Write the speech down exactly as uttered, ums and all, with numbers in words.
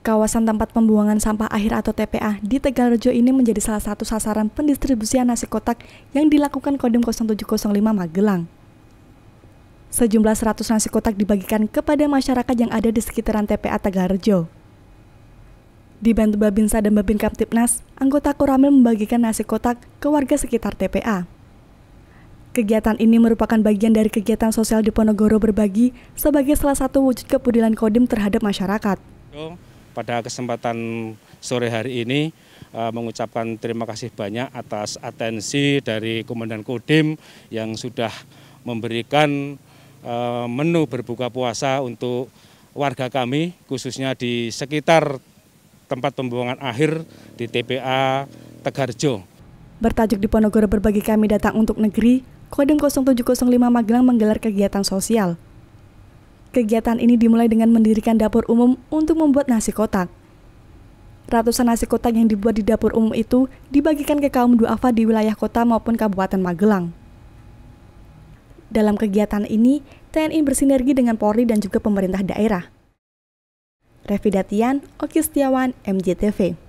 Kawasan tempat pembuangan sampah akhir atau T P A di Tegalrejo ini menjadi salah satu sasaran pendistribusian nasi kotak yang dilakukan Kodim nol tujuh nol lima Magelang. Sejumlah seratus nasi kotak dibagikan kepada masyarakat yang ada di sekitaran T P A Tegalrejo. Dibantu Babinsa dan Babin Kamtibnas, anggota Koramil membagikan nasi kotak ke warga sekitar T P A. Kegiatan ini merupakan bagian dari kegiatan sosial Diponegoro Berbagi sebagai salah satu wujud kepedulian Kodim terhadap masyarakat. Pada kesempatan sore hari ini uh, mengucapkan terima kasih banyak atas atensi dari Komandan Kodim yang sudah memberikan uh, menu berbuka puasa untuk warga kami, khususnya di sekitar tempat pembuangan akhir di T P A Tegalrejo. Bertajuk Diponegoro Berbagi Kami Datang Untuk Negeri, Kodim nol tujuh nol lima Magelang menggelar kegiatan sosial. Kegiatan ini dimulai dengan mendirikan dapur umum untuk membuat nasi kotak. Ratusan nasi kotak yang dibuat di dapur umum itu dibagikan ke kaum duafa di wilayah kota maupun Kabupaten Magelang. Dalam kegiatan ini, T N I bersinergi dengan Polri dan juga pemerintah daerah. Revi Datian, Oki Setiawan, M J T V.